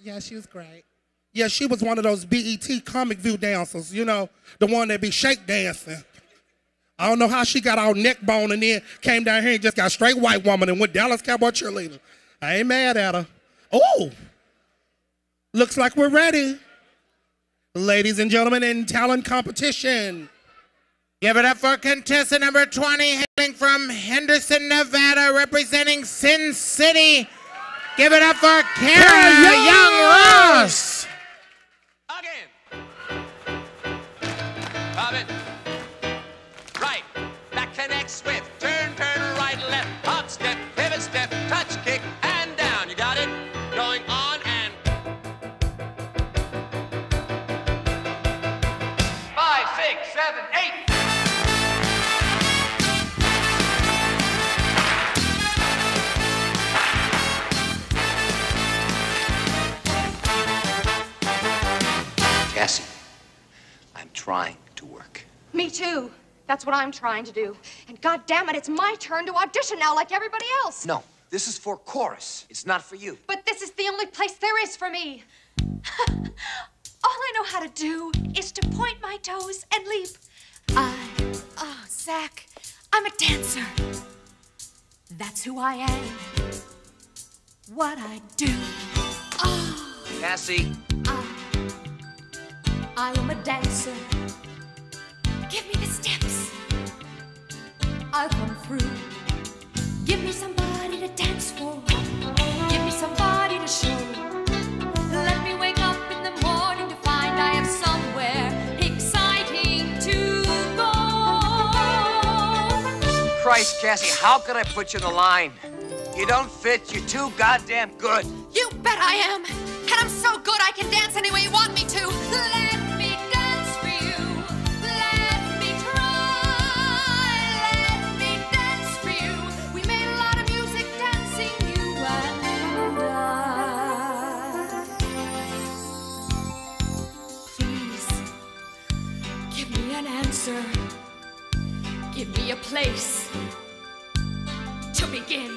Yeah, she was great. Yeah, she was one of those BET comic view dancers, you know, the one that be shake dancing. I don't know how she got all neck bone and then came down here and just got straight white woman and went Dallas Cowboy cheerleader. I ain't mad at her. Oh, looks like we're ready. Ladies and gentlemen, in talent competition. Give it up for contestant number 20, hailing from Henderson, Nevada, representing Sin City. Give it up for Kara Young Ross. Again. Pop it. Right. That connects swift. Turn, right, left. Hop, step, pivot, step, touch, kick, and down. You got it? Going on and... 5, 6, 7, 8. Cassie, I'm trying to work. Me too. That's what I'm trying to do. And God damn it, it's my turn to audition now like everybody else. No, this is for chorus. It's not for you. But this is the only place there is for me. All I know how to do is to point my toes and leap. Oh, Zach, I'm a dancer. That's who I am. What I do. Oh. Cassie. I am a dancer. Give me the steps. I'll come through. Give me somebody to dance for. Give me somebody to show. Let me wake up in the morning to find I am somewhere exciting to go. Christ, Cassie, how could I put you in the line? You don't fit. You're too goddamn good. You bet I am. And I'm so good I can dance any way you want me to. Let me dance for you. Let me try. Let me dance for you. We made a lot of music dancing, you and I. Please, give me an answer. Give me a place to begin.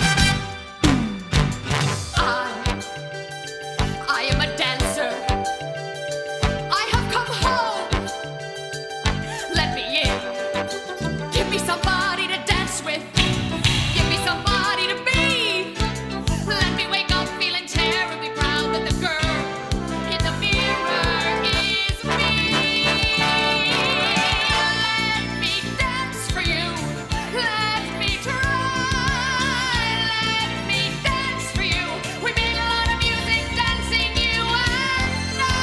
I am a dancer. I have come home. Let me in. Give me somebody to dance with. Give me somebody to be. Let me wake up feeling terribly proud that the girl in the mirror is me. Let me dance for you. Let me try. Let me dance for you. We made a lot of music dancing, you and I.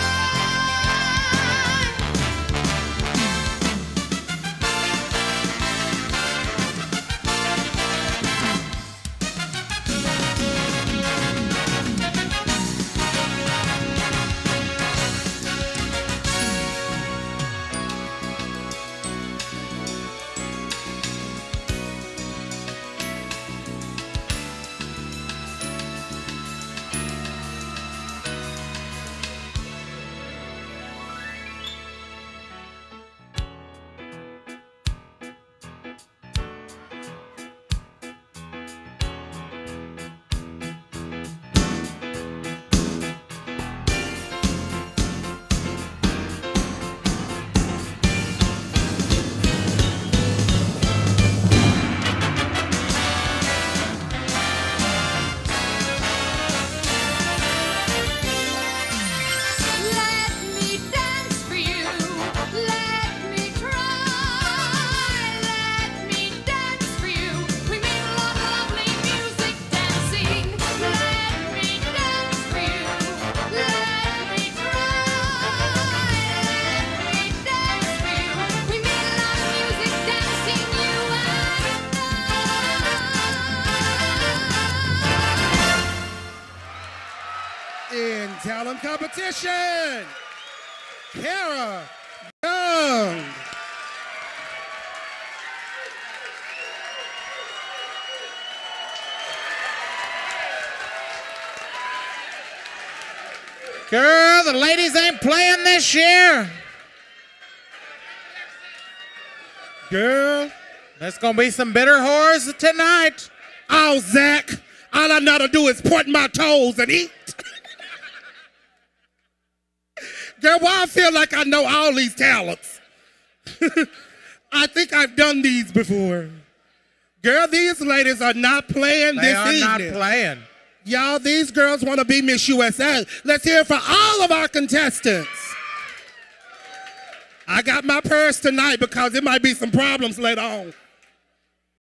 Let me dance for you. Let me try. Let me dance for you. We made a lot of lovely music dancing. Let me dance for you. Let me try. Let me dance for you. We made a lot of music dancing, you and I. In talent competition, Kara Young. Girl, the ladies ain't playing this year. Girl, there's gonna be some bitter whores tonight. Oh, Zach, all I know to do is point my toes and eat. Girl, why I feel like I know all these talents? I think I've done these before. Girl, these ladies are not playing this evening. They are not playing. Y'all, these girls want to be Miss USA. Let's hear it for all of our contestants. I got my purse tonight because there might be some problems later on.